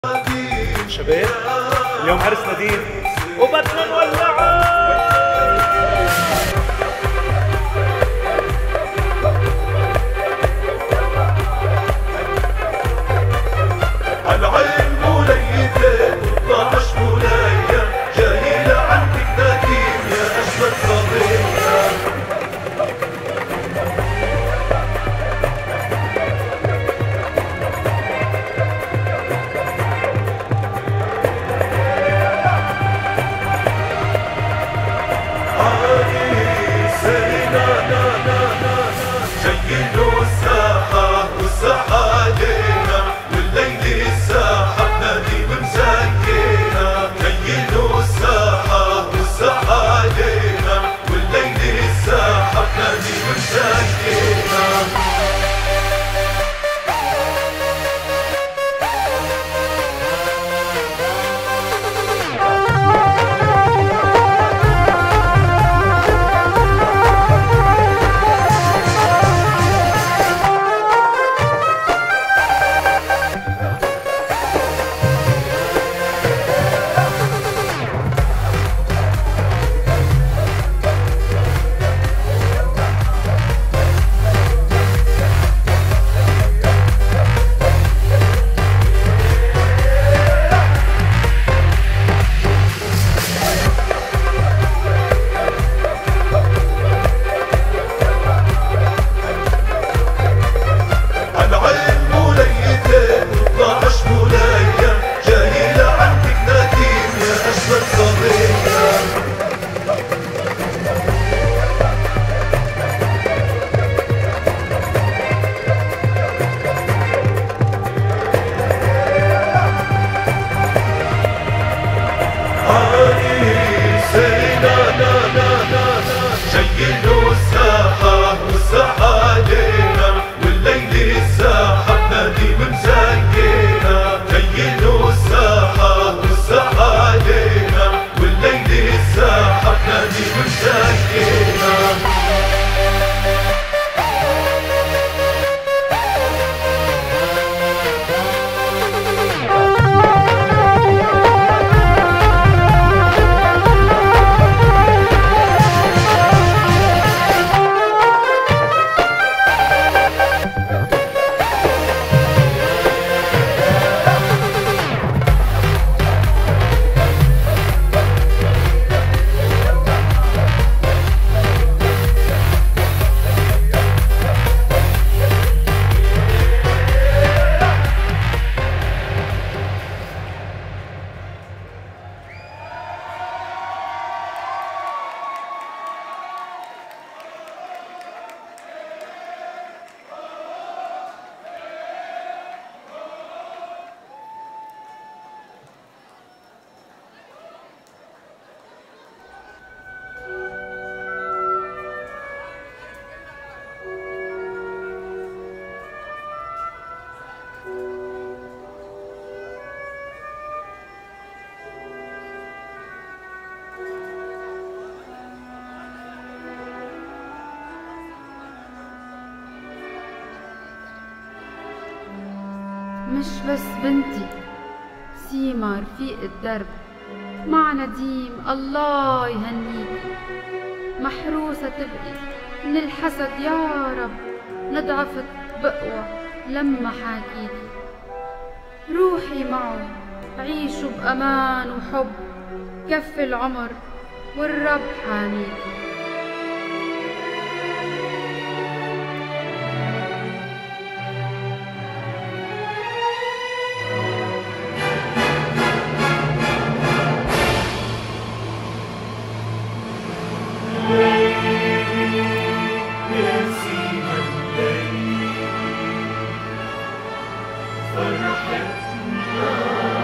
شباب اليوم عرس نديم وبدنا نولعه. العين موليدة والطعش مولاية جاي لعندك نديم يا أجمل صبية. جيلوا الساحة والساحة علينا والليل الساحة نديم مزينا. جيلوا الساحة والساحة علينا والليل الساحة نديم مزينا. جيلوا الساحة والساحة علينا والليل الساحة نديم مزينا. جيلوا الساحة والساحة علينا والليل الساحة نديم مزينا. مش بس بنتي سيما رفيق الدرب مع نديم الله يهنيكي. محروسة تبقي من الحسد يا رب، نضعفت بقوى لما حاكيكي. روحي معه عيشوا بأمان وحب، كف العمر والرب حاميكي.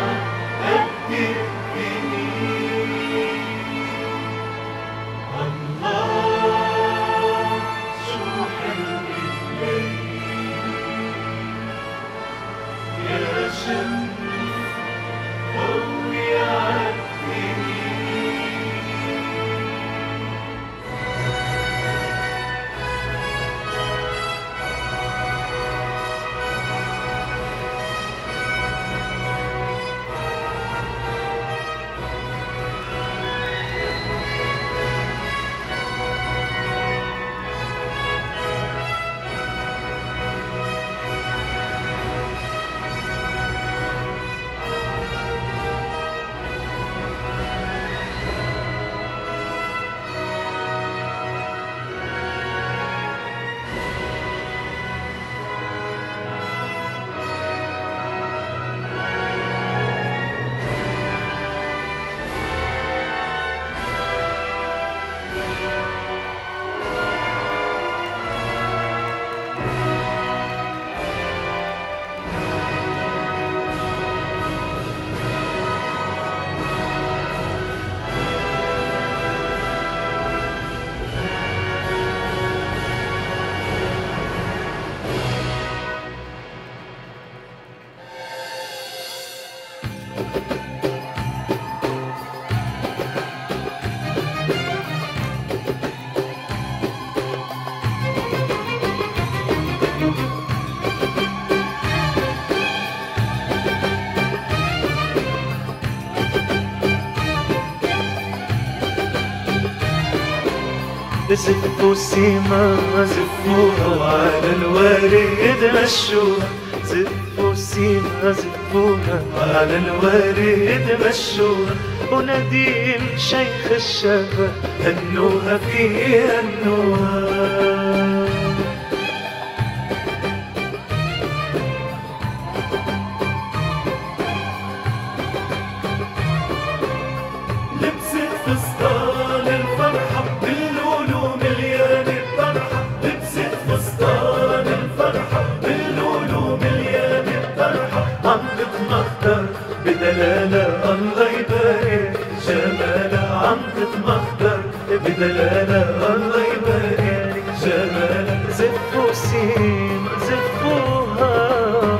فرحتنا قد الدنيا زفوا سيما زفوها وعلى الوريد مشوها، زفوا سيما زفوها وعلى الوريد مشوها، ونديم شيخ الشباب هنوها في هنوها. لبست فستان الفرحة باللولو مليان الطرحة، لبست فستان الفرحة باللولو مليان الطرحة، عم تتمخطر بدلالة الله يبارك جمالها، عم تتمخطر بدلالة الله يبارك جمالها. زفوا سيما زفوها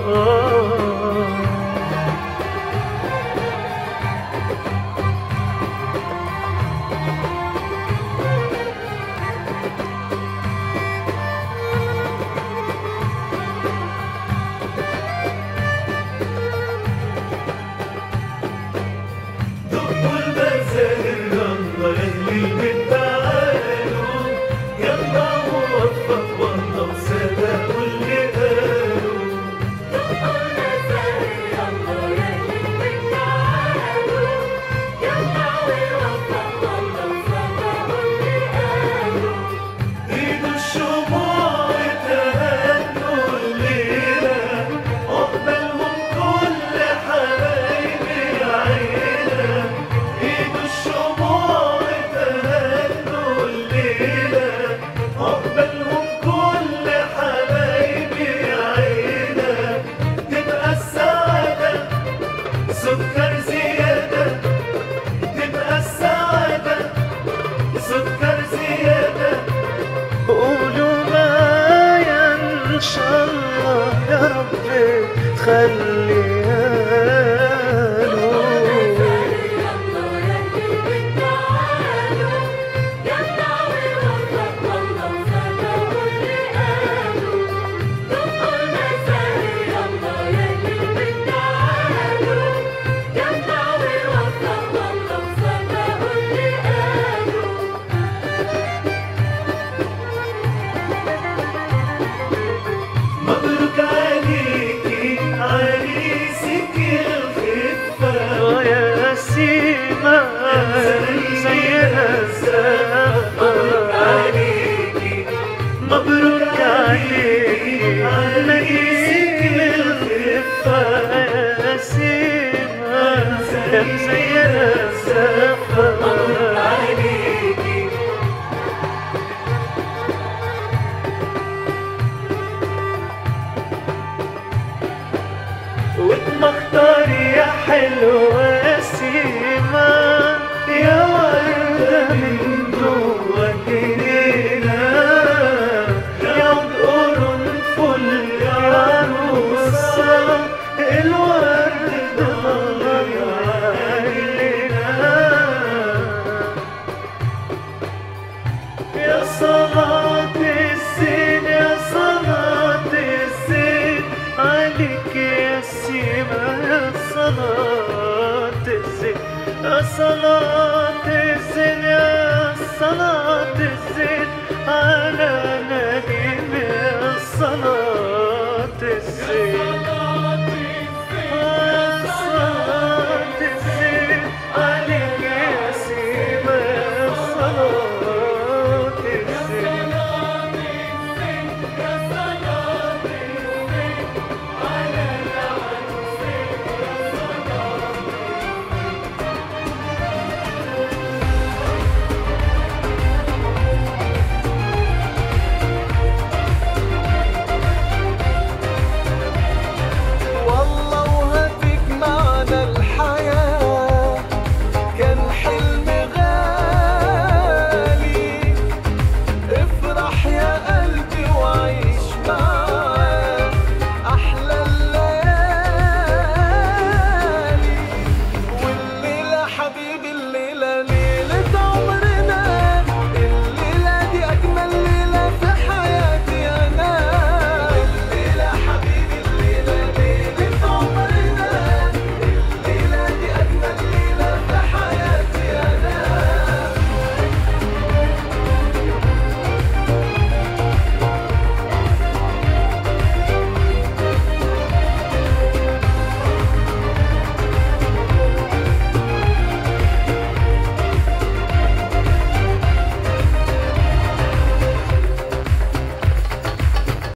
دقوا المزاهر يلا اهل البيت تعالوا، يلا ووفق والله وصدقوا اللي قالوا. دقوا المزاهر يلا يا أهل البيت تعالوا، يلا ووفق والله وصدقوا اللي قالوا. ايدوا الشموع يتهنوا الليلة، عقبالهم كل حبايبي عيلة. ايدوا الشموع يتهنوا الليلة، عقبالهم كل حبايبي عيلة. تبقى السعادة سكر زيادة، تبقى السعادة سكر زيادة. قولوا معايا إن شاء الله يا ربي تخليها له. يلا يا أهل البيت تعالوا، يلا ووفق والله وصدقوا اللي قالوا. دقوا المزاهر يلا يا أهل البيت تعالوا، يلا ووفق والله وصدقوا اللي قالوا. مبروك عليكي عريسك الخفة، يا سيما زينا مبروك الزفة، عليكي مبروك عليكي عريسك الخفة، يا سيما يا زينا الزفة. عليكي واتمختار يا حلوة سيما، يا وردة من جوا جنينة، يعود قرنفل يا عروسة، الورد ضل علينا. يا صلاة الزين يا صلاة الزين عليك يا سيما، يا صلاة الزين يا صلاة الزين يا صلاة